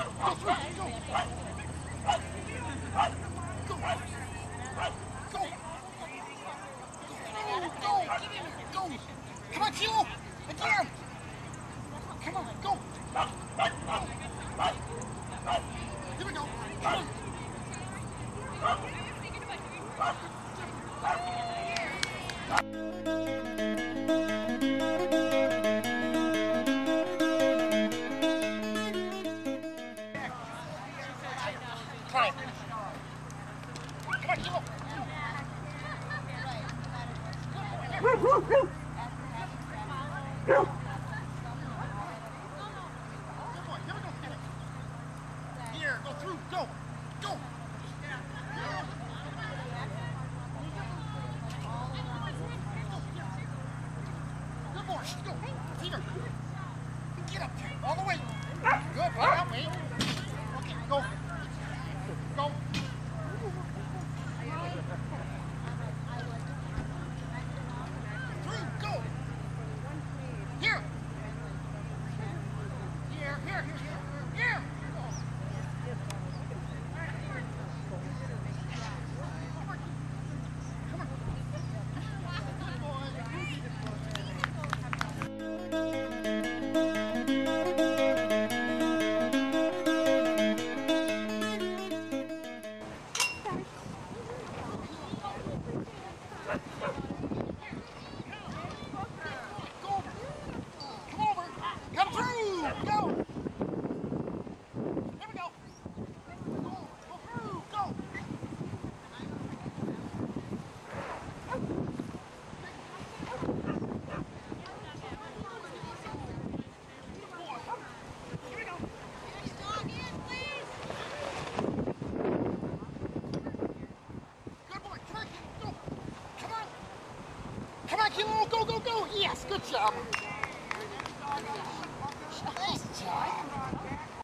Come on, Kilo! Again! Come on, go! Here we go! Come on! Climb! Come on, Kilo! Here, go through, go, go. Good boy, go, Peter. Get up there, all the way. Good, right out, wait. Okay, go, go. Through, go. Here. Here, here, here, here, here. Come on, Kilo, go, go, go! Yes, good job! Nice job!